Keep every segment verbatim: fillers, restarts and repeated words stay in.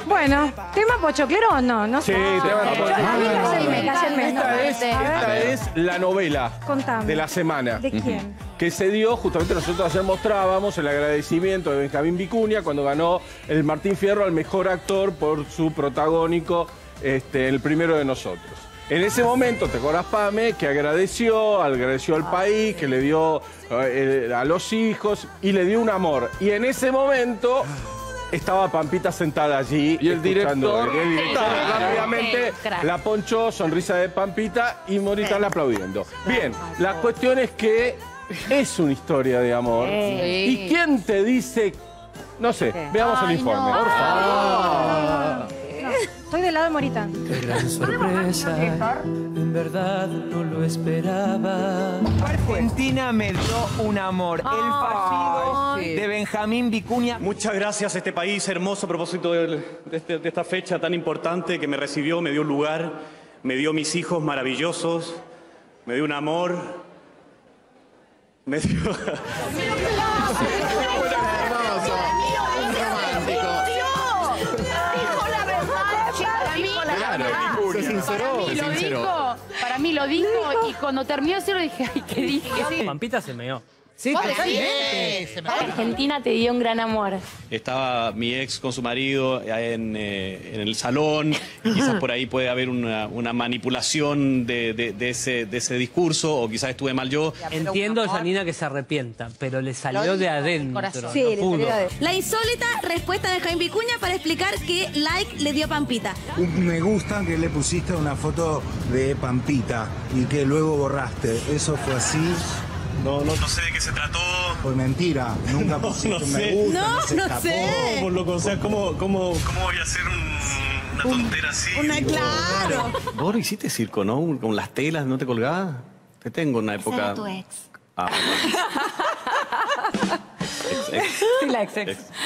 Bueno, ¿tema pochoclero o no? No Sí, sé. tema Yo- pochoclero. a mí me hace- me cae el menos. Esta es, esta es la novela Contame. de la semana. ¿De quién? Que se dio, justamente nosotros ayer mostrábamos el agradecimiento de Benjamín Vicuña cuando ganó el Martín Fierro al mejor actor por su protagónico, este, El primero de nosotros. En ese momento, ¿te acordás, Pame? Que agradeció, agradeció al país, que le dio eh, a los hijos y le dio un amor. Y en ese momento estaba Pampita sentada allí. Y el escuchando. director. Y el director Claro. rápidamente Crack. la ponchó, sonrisa de Pampita y Morita le aplaudiendo. Bien, la cuestión es que es una historia de amor. ¿Y quién te dice? No sé, veamos el informe. Por favor. Estoy del lado de Morita. Qué gran sorpresa, en verdad no lo esperaba. Argentina me dio un amor. El fallido de Benjamín Vicuña. Muchas gracias a este país hermoso a propósito de, de este- de esta fecha tan importante que me recibió, me dio un lugar, me dio mis hijos maravillosos, me dio un amor, me dio... Se sinceró, Para mí se lo sinceró. dijo, para mí lo dijo y cuando terminó de decirlo dije, ay, ¿qué dije? Pampita se meó. Sí, Argentina te dio un gran amor. Estaba mi ex con su marido en, eh, en el salón, y quizás por ahí puede haber una, una manipulación de, de- de ese, de ese discurso, o quizás estuve mal yo. Entiendo, Janina, que se arrepienta, pero le salió de adentro. corazón. no Sí, le pudo. salió de- La insólita respuesta de Benjamín Vicuña para explicar qué like le dio Pampita. Me gusta que le pusiste una foto de Pampita y que luego borraste. ¿Eso fue así? No, no, no sé de qué se trató. Fue mentira. Nunca pusiste no un sé. me gusta. No, se no escapó. sé. Por loco, o sea, ¿cómo, cómo, cómo voy a hacer un- una tontera así? Una, Digo, claro. Vos hiciste circo, ¿no? Con las telas, ¿no te colgabas? Te tengo en una época... tu ex. Ah, ex, ex, Sí, la ex ex. ex, ex.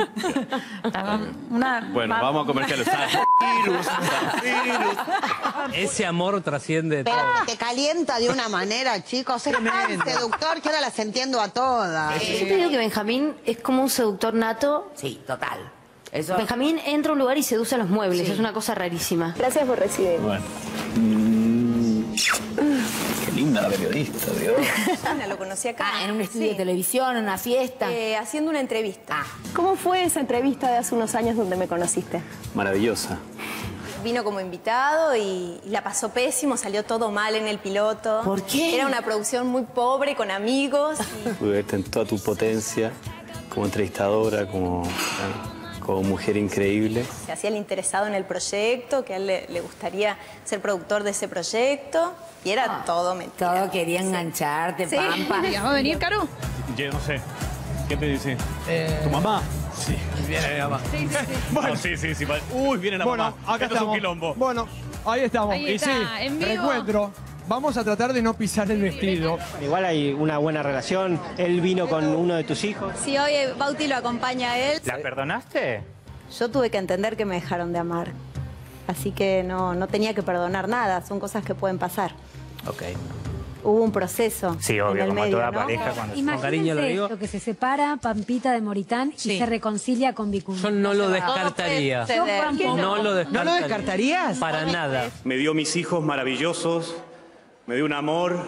Una, Bueno, va- vamos a comercializar. Virus, virus. Ese amor trasciende todo. Pero te calienta de una manera, chicos. Es tan seductor que ahora las entiendo a todas. Yo te digo que Benjamín es como un seductor nato. Sí, total. Eso. Benjamín entra a un lugar y seduce a los muebles. Es una cosa rarísima. Gracias por recibir. Bueno. Mm, qué linda la periodista, Dios. Lo conocí acá. Ah, en un estudio de televisión, en una fiesta. Eh, haciendo una entrevista. Ah. ¿Cómo fue esa entrevista de hace unos años donde me conociste? Maravillosa. Vino como invitado y, y la pasó pésimo, salió todo mal en el piloto. ¿Por qué? Era una producción muy pobre, con amigos. y- Pude verte en toda tu potencia, como entrevistadora, como, como mujer increíble. Se hacía el interesado en el proyecto, que a él le, le gustaría ser productor de ese proyecto. Y era todo mentira. Todo quería engancharte, Sí. Pampa. ¿Va a venir, Caro? Yo no sé. ¿Qué te dice? Eh, ¿Tu mamá? Sí, viene mi mamá. Bueno, sí, sí, sí. Uy, viene la Bueno, mamá. acá Esto es un estamos. quilombo. Bueno, ahí estamos. Ahí y está, sí, en vivo. reencuentro. Vamos a tratar de no pisar el vestido. Igual hay una buena relación. Él vino con uno de tus hijos. Si hoy Bauti lo acompaña a él. ¿La perdonaste? Yo tuve que entender que me dejaron de amar. Así que no, no tenía que perdonar nada. Son cosas que pueden pasar. Ok. Hubo un proceso. Sí, en obvio, el como medio, toda ¿no? pareja cuando Con cariño lo digo. Lo que se separa Pampita de Moritán y se reconcilia con Vicuña. Yo no lo descartaría. Todo puede suceder. No lo descartaría. ¿No lo descartarías? Para nada. Me dio mis hijos maravillosos, me dio un amor,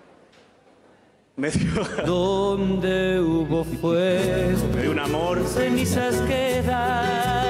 me dio, Donde hubo fuego, me dio un amor. cenizas quedan.